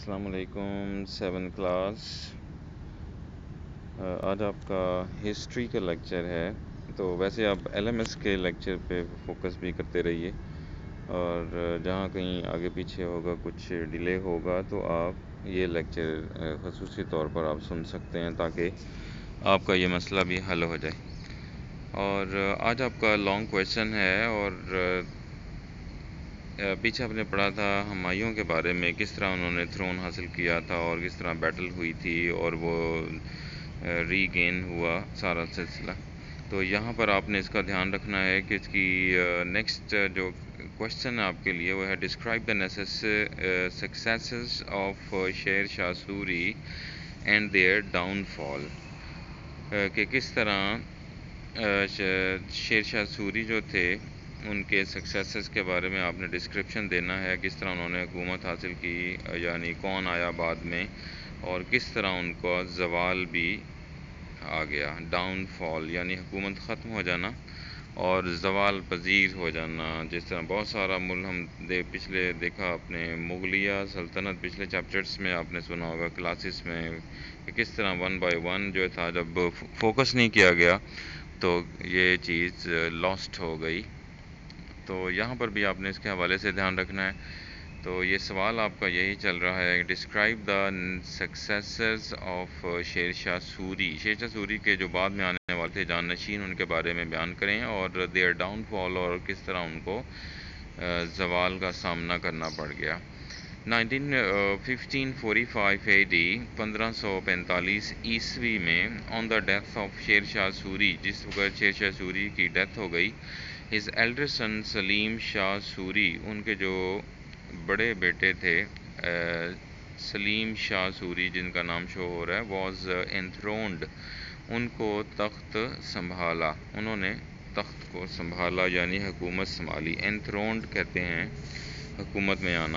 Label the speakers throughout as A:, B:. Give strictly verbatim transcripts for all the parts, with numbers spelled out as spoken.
A: السلام علیکم seven class آج آپ کا ہسٹری کا لیکچر ہے. تو ویسے آپ ایل ایم ایس کے لیکچر پہ فوکس بھی کرتے رہیے، اور جہاں کہیں آگے پیچھے ہوگا، کچھ ڈیلے ہوگا، تو آپ یہ لیکچر خصوصی طور پر آپ سن سکتے ہیں تاکہ آپ کا یہ مسئلہ بھی حل ہو جائے. اور آج آپ کا لانگ کویشچن ہے، اور پیچھے آپ نے پڑھا تھا ہمایوں کے بارے میں، کس طرح انہوں نے تھرون حاصل کیا تھا اور کس طرح بیٹل ہوئی تھی اور وہ ری گین ہوا سارا سلسلہ. تو یہاں پر آپ نے اس کا دھیان رکھنا ہے کہ اس کی نیکسٹ جو کوشچن آپ کے لیے وہ ہے describe the successes of Sher Shah Suri and their downfall. کہ کس طرح شیر شاہ سوری جو تھے ان کے سکسیسز کے بارے میں آپ نے ڈسکرپشن دینا ہے، کس طرح انہوں نے حکومت حاصل کی، یعنی کون آیا بعد میں، اور کس طرح ان کا زوال بھی آ گیا. ڈاؤن فال یعنی حکومت ختم ہو جانا اور زوال پذیر ہو جانا. جس طرح بہت سارا ملک ہم دے پچھلے دیکھا اپنے مغلیہ سلطنت، پچھلے چیپٹرز میں آپ نے سنا ہوگا کلاسز میں، کہ کس طرح ون بائی ون جو تھا جب فوکس نہیں کیا گیا تو یہ چیز لاسٹ ہو گئی. تو یہاں پر بھی آپ نے اس کے حوالے سے دھیان رکھنا ہے. تو یہ سوال آپ کا یہی چل رہا ہے، describe the successors of Sher Shah sorry. شیر شاہ سوری کے جو بعد میں آنے والے تھے جانشین، ان کے بارے میں بیان کریں، اور دیئر ڈاؤن فال، اور کس طرح ان کو زوال کا سامنا کرنا پڑ گیا. Nineteen fifteen forty five A D پندرہ سو پینتالیس عیسوی میں آن دا death of Sher Shah sorry, جس وقت شیر شاہ سوری کی ڈیتھ ہو گئی، his elder son Salim Shah Suri, ان کے جو بڑے بیٹے تھے سلیم شاہ سوری، جن کا نام شو ہو رہا ہے، واز انتھرونڈ، ان کو تخت سنبھالا، انہوں نے تخت کو سنبھالا یعنی حکومت سنبھالی. انتھرونڈ کہتے ہیں حکومت میں آنا.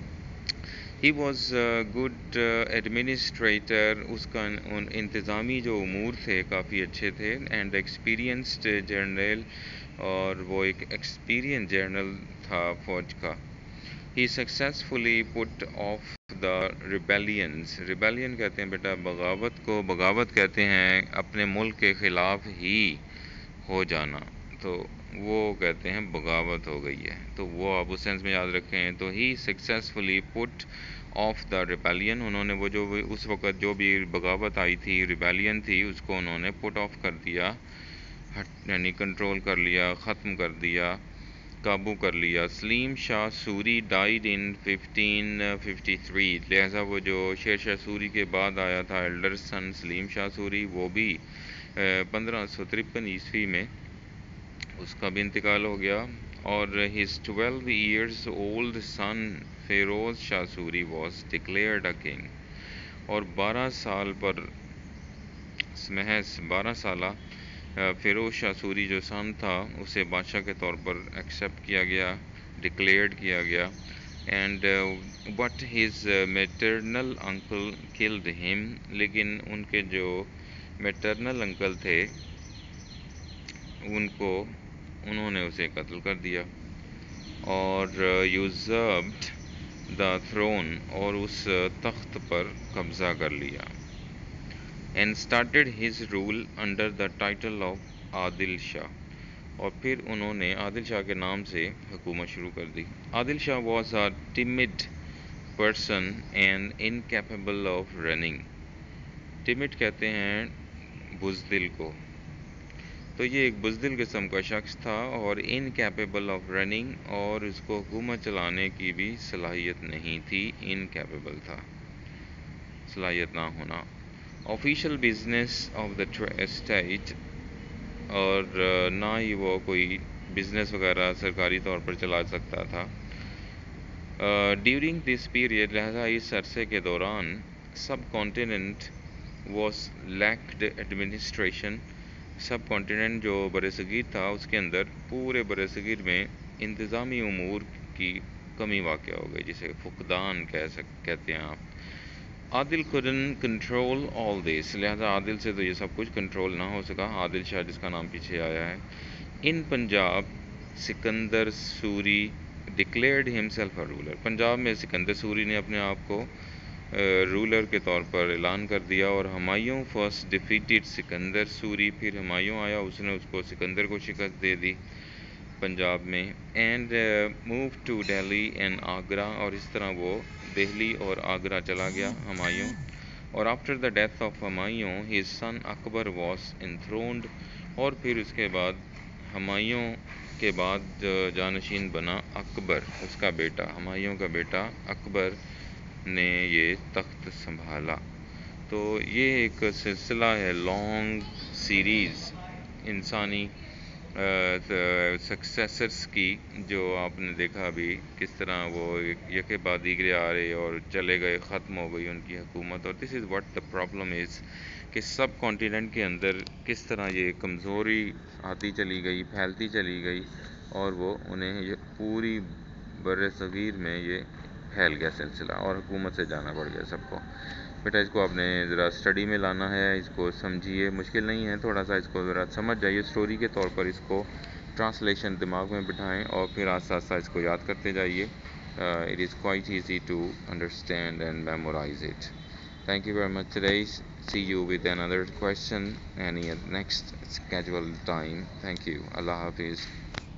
A: ہی واز گڈ ایڈمنسٹریٹر، اس کا انتظامی جو امور تھے کافی اچھے تھے. اینڈ ایکسپیرینسڈ جنرل، اور وہ ایک ایکسپیرینس جنرل تھا فوج کا. He successfully put off the rebellions, rebellion کہتے ہیں بیٹا بغاوت کو، بغاوت کہتے ہیں اپنے ملک کے خلاف ہی ہو جانا، تو وہ کہتے ہیں بغاوت ہو گئی ہے، تو وہ آپ اس سینس میں یاد رکھیں. تو he successfully put off the rebellion, انہوں نے وہ جو اس وقت جو بھی بغاوت آئی تھی، ریبیلین تھی، اس کو انہوں نے پٹ آف کر دیا، یعنی کنٹرول کر لیا، ختم کر دیا، قابو کر لیا. Salim Shah Suri died in fifteen fifty three, لہذا وہ جو شیر شاہ سوری کے بعد آیا تھا elder son Salim Shah sorry, وہ بھی پندرہ سو ترپن عیسوی میں اس کا بھی انتقال ہو گیا. اور his twelve years old son Firoz Shah Suri was declared a king, اور بارہ سال پر محض بارہ سالہ فیروز شاہ سوری جو سن تھا اسے بادشاہ کے طور پر ایکسیپٹ کیا گیا، ڈکلیئرڈ کیا گیا. And but his maternal uncle killed him, لیکن ان کے جو میٹرنل انکل تھے ان کو انہوں نے اسے قتل کر دیا. اور یوزربڈ دا تھرون، اور اس تخت پر قبضہ کر لیا. And started his rule under the title of Adil Shah, اور پھر انہوں نے عادل شاہ کے نام سے حکومت شروع کر دی. Adil Shah was a timid person and incapable of running. Timid کہتے ہیں بزدل کو، تو یہ ایک بزدل قسم کا شخص تھا، اور انکیپیبل آف رننگ، اور اس کو حکومت چلانے کی بھی صلاحیت نہیں تھی، انکیپیبل تھا، صلاحیت نہ ہونا. Official business of the state, اور نہ ہی وہ کوئی بزنس وغیرہ سرکاری طور پر چلا سکتا تھا. ڈیورنگ دس پیریڈ، لہذا اس عرصے کے دوران، subcontinent was lacked administration, subcontinent جو بر صغیر تھا اس کے اندر پورے بر صغیر میں انتظامی امور کی کمی واقع ہو گئی، جسے فقدان کہہ سک کہتے ہیں آپ. عادل couldn't control all this، لہذا عادل سے تو یہ سب کچھ کنٹرول نہ ہو سکا. عادل شاہ جس کا نام پیچھے آیا ہے. In Punjab Sikandar Suri declared himself a ruler, Punjab میں سکندر سوری نے اپنے آپ کو رولر کے طور پر اعلان کر دیا، اور ہمایوں فرسٹ ڈیفیٹڈ سکندر سوری، پھر ہمایوں آیا، اس نے اس کو سکندر کو شکست دے دی پنجاب میں، and move to Delhi and Agra, اور اس طرح وہ دہلی اور آگرہ چلا گیا ہمایوں. اور after the death of Humayun his son Akbar was enthroned, اور پھر اس کے بعد ہمایوں کے بعد جانشین بنا اکبر، اس کا بیٹا، ہمایوں کا بیٹا اکبر نے یہ تخت سنبھالا. تو یہ ایک سلسلہ ہے، لانگ سیریز انسانی سکسیسرز کی، جو آپ نے دیکھا ابھی کس طرح وہ یکے بعد دیگرے آ رہے اور چلے گئے، ختم ہو گئی ان کی حکومت. اور دس is what the problem is, کہ سب کانٹیننٹ کے اندر کس طرح یہ کمزوری آتی چلی گئی، پھیلتی چلی گئی، اور وہ انہیں یہ پوری بر صغیر میں یہ پھیل گیا سلسلہ، اور حکومت سے جانا پڑ گیا سب کو. بیٹا اس کو آپ نے ذرا اسٹڈی میں لانا ہے، اس کو سمجھیے، مشکل نہیں ہے، تھوڑا سا اس کو ذرا سمجھ جائیے، اسٹوری کے طور پر اس کو ٹرانسلیشن دماغ میں بٹھائیں، اور پھر آہستہ آہستہ اس کو یاد کرتے جائیے. It is quite easy to understand and memorize it. Thank you very much today. See you with another question any next scheduled time. Thank you. Allah Hafiz.